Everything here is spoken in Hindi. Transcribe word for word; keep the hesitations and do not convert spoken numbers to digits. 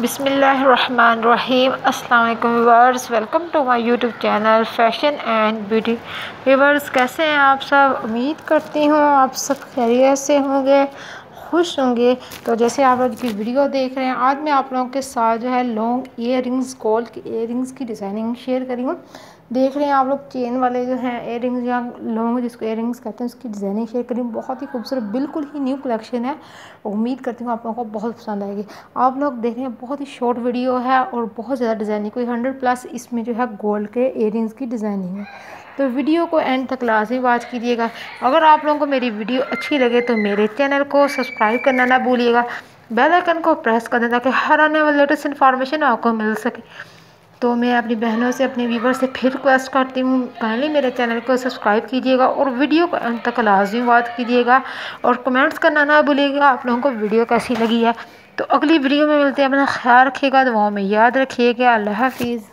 बिस्मिल्लाहिर्रहमानिर्रहीम। अस्सलाम वालेकुम viewers, welcome to my YouTube channel fashion and beauty. Viewers, कैसे हैं आप सब? उम्मीद करती हूँ आप सब खैरियत से होंगे, खुश होंगे। तो जैसे आप लोग की वीडियो देख रहे हैं, आज मैं आप लोगों के साथ जो है लॉन्ग ईयर रिंग्स, गोल्ड की ईयर रिंग्स की डिज़ाइनिंग शेयर करी हूँ। देख रहे हैं आप लोग चेन वाले जो हैं ईयर रिंग्स या लॉन्ग जिसको ईयर रिंग्स कहते हैं, उसकी डिज़ाइनिंग शेयर करी हूँ। बहुत ही खूबसूरत, बिल्कुल ही न्यू कलेक्शन है। उम्मीद करती हूँ आप लोगों को बहुत पसंद आएगी। आप लोग देख रहे हैं बहुत ही शॉर्ट वीडियो है और बहुत ज़्यादा डिज़ाइनिंग, कोई हंड्रेड प्लस इसमें जो है गोल्ड के ईयर रिंग्स की डिज़ाइनिंग है। तो वीडियो को एंड तक लाजमी वॉच कीजिएगा। अगर आप लोगों को मेरी वीडियो अच्छी लगे तो मेरे चैनल को सब्सक्राइब करना ना भूलिएगा, बेल आइकन को प्रेस कर दें ताकि हर आने वाली लेटेस्ट इन्फॉर्मेशन आपको मिल सके। तो मैं अपनी बहनों से, अपने व्यूवर से फिर रिक्वेस्ट करती हूँ, काइंडली मेरे चैनल को सब्सक्राइब कीजिएगा और वीडियो को अंत तक लाजमी वॉच कीजिएगा और कमेंट्स करना ना भूलिएगा आप लोगों को वीडियो कैसी लगी है। तो अगली वीडियो में मिलते हैं। अपना ख्याल रखिएगा, दुआओं में याद रखिएगा। अल्लाह हाफिज़।